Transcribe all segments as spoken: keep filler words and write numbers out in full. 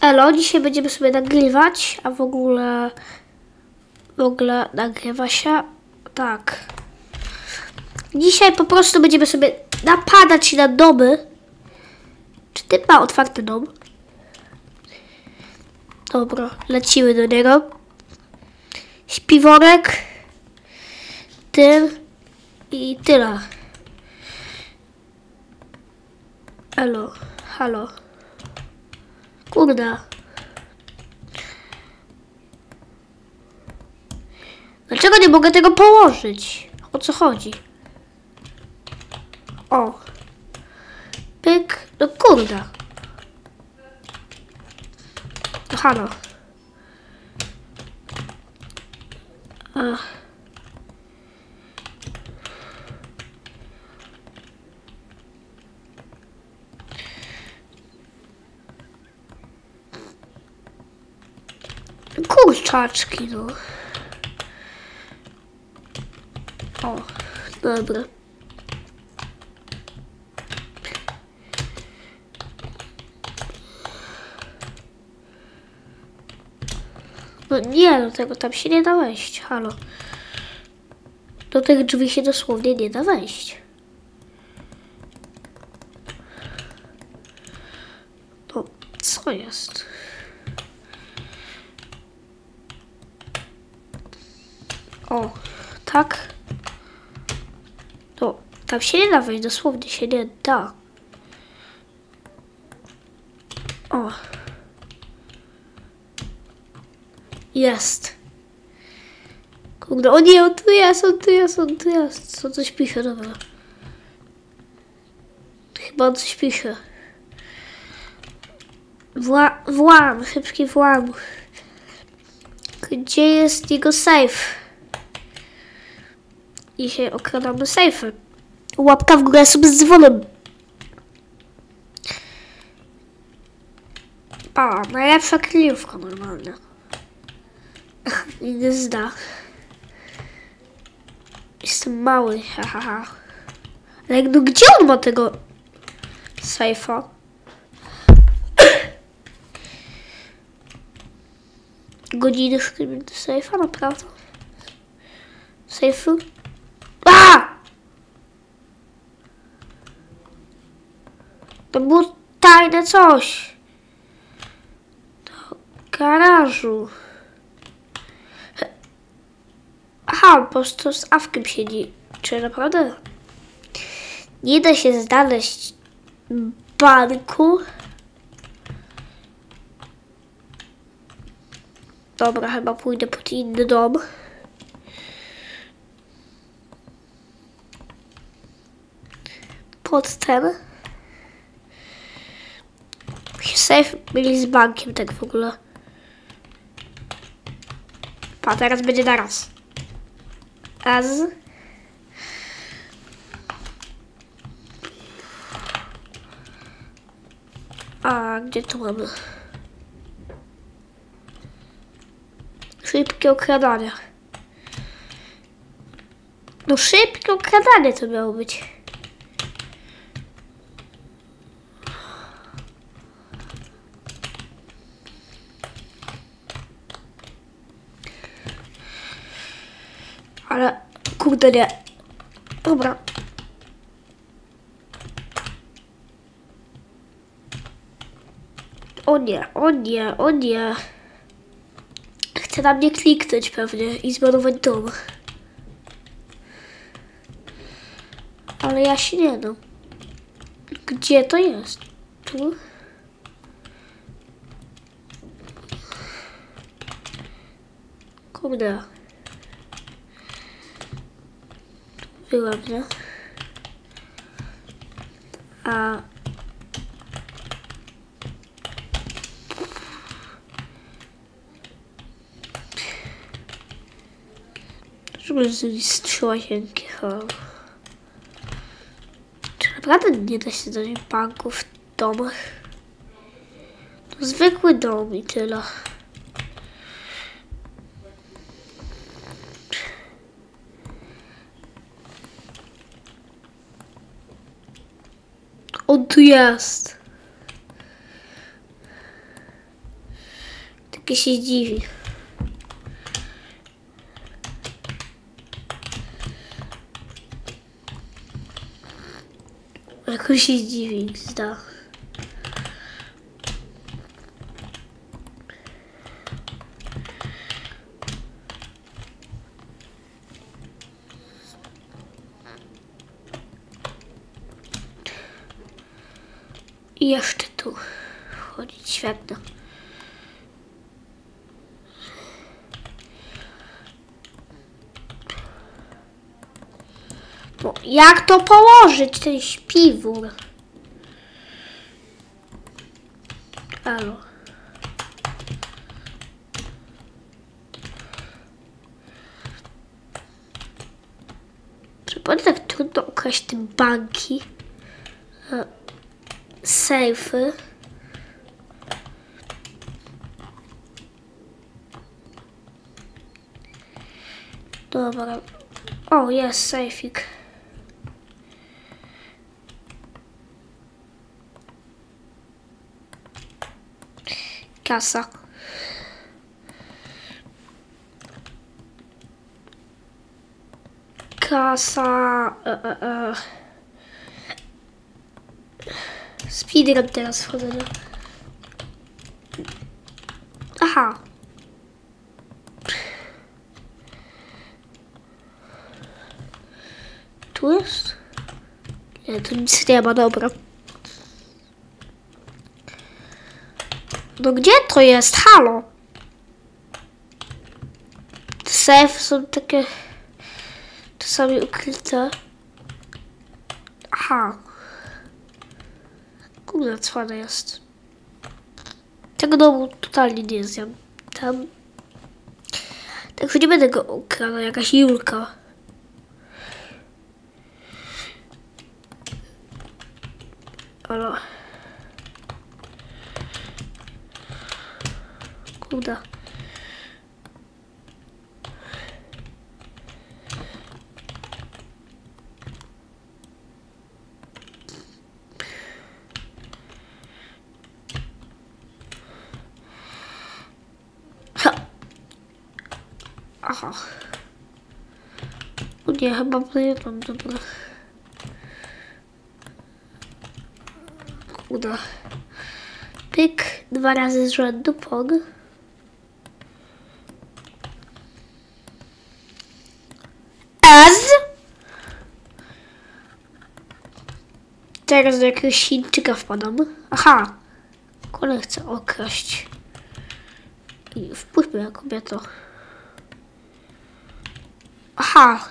Elo, dzisiaj będziemy sobie nagrywać, a w ogóle, w ogóle nagrywa się, tak. Dzisiaj po prostu będziemy sobie napadać na domy. Czy ty ma otwarty dom? Dobra, lecimy do niego. Śpiworek, tym i tyle. Elo, halo. Kurde. Dlaczego nie mogę tego położyć? O co chodzi? O. Pyk. No kurde. No halo. Ach. Kurczaczki, no. O, dobra. No nie, do tego tam się nie da wejść, halo. Do tych drzwi się dosłownie nie da wejść. No, co jest? O, tak. No, tam się nie da wejść, dosłownie się nie da. O. Jest. Kurde, o nie, on tu jest, on tu jest, on tu jest. Co coś pisze, dobra. Chyba on coś pisze. Wła włam, szybki włam. Gdzie jest jego safe? Dzisiaj okradamy sejfy. Łapka w górę, sub z dzwonem. O, najlepsza kryjówka normalna. Nie zda. Jestem mały, hahaha. Ha, ha. Ale no gdzie on ma tego sejfa? Godziny szukamy do sejfa, naprawdę? Sejfu? A! To było tajne coś. Do garażu. Aha, po prostu z awkiem siedzi. Czy naprawdę? Nie da się znaleźć banku. Dobra, chyba pójdę pod inny dom. Pod ten. Safe byli z bankiem, tak w ogóle. Pa, teraz będzie naraz. Raz. A gdzie tu mamy? Szybkie okradanie. No szybkie okradanie to miało być. Ale kurde nie. Dobra. O nie, o nie, o nie. Chce na mnie kliknąć pewnie i zbanować dom. Ale ja się nie dam. Gdzie to jest? Tu? Kurde. Byłam, nie? A... Żeby zrobić trzy łazienki. Czy naprawdę nie da się znaleźć banku w domach? To zwykły dom i tyle. On tu jest. Taki się dziwi. Jak się dziwi, zda. I jeszcze tu wchodzić, świetnie. No, jak to położyć, ten śpiwór? Halo. Przypomnę, tak trudno ukraść te banki. Sejfy. Dobra. O, jest sejfik. Kasa. Kasa. E, e, e. Speedrun teraz wchodzę. No. Aha. Tu jest? Nie, tu nic nie ma, dobra. No gdzie to jest? Halo? Te sejfy są takie czasami ukryte. Aha. Kurde, cwana jest. Tego domu totalnie nie zjam. Tam. Także nie będę go ukradał, jakaś Julka. Ale. Kurde. Aha. O nie, chyba wyjechałam, dobra. Uda. Pyk, dwa razy z rzędu, pog. Az! Teraz do jakiegoś Chińczyka wpadam. Aha. Kolej chcę okraść. I wpuśćmy jak kobieto. Aha.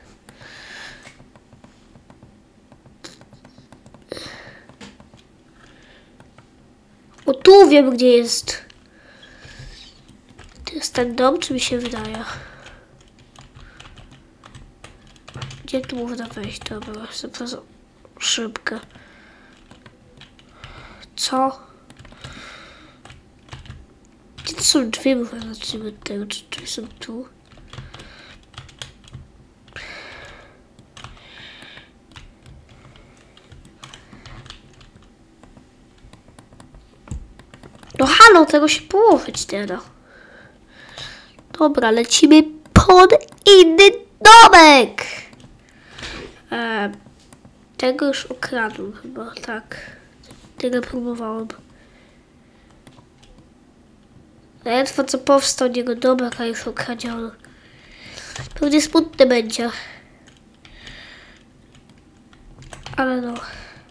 O, tu wiem, gdzie jest. To jest ten dom, czy mi się wydaje? Gdzie tu można wejść? Dobra, zapraszam szybkę. Co? Gdzie to są drzwi? Może zacznijmy od tego, czy drzwi są tu? No halo, tego się położyć nie da. Dobra, lecimy pod inny domek. E, tego już ukradłem chyba, tak. Tego próbowałem. Ledwo co powstał niego domek, a już ukradziono. Pewnie smutne będzie. Ale no.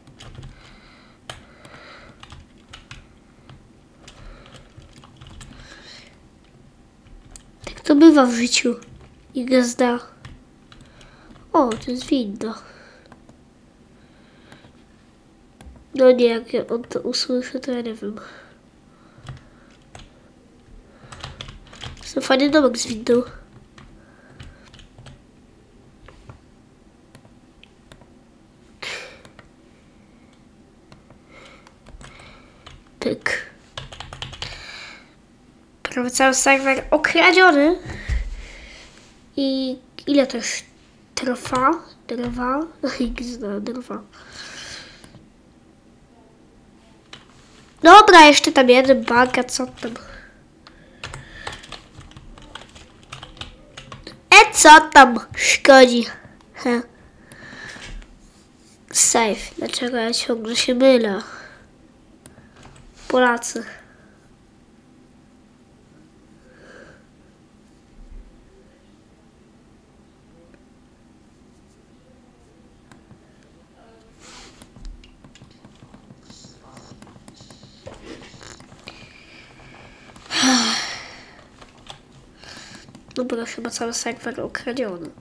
To bywa w życiu i gazda. O, to jest winda. No nie, jak on to usłyszy, to ja nie wiem. Jest fajny domek z windą. Pyk. Prawie cały serwer okradziony. I ile to już trwa? Trwa? Trwa. Dobra, jeszcze tam jeden bank, a co tam? co tam szkodzi? He. Safe. Dlaczego ja ciągle się mylę? Polacy. Dobra, chyba cały serwer ukradziony.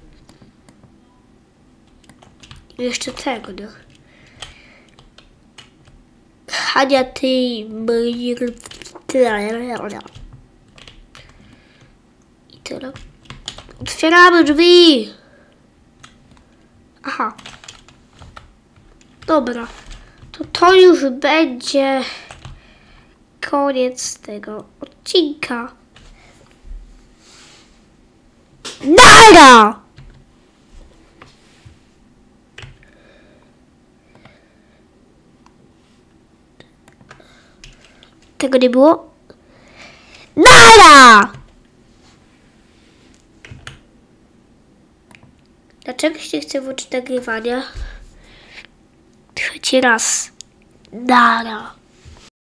I jeszcze tego, nie? Hania, ty... I tyle. Otwieramy drzwi! Aha. Dobra. To to już będzie koniec tego odcinka. Nara! Tego nie było? Nara! Dlaczego się chce włączyć nagrywania? Trzeci raz. Nara.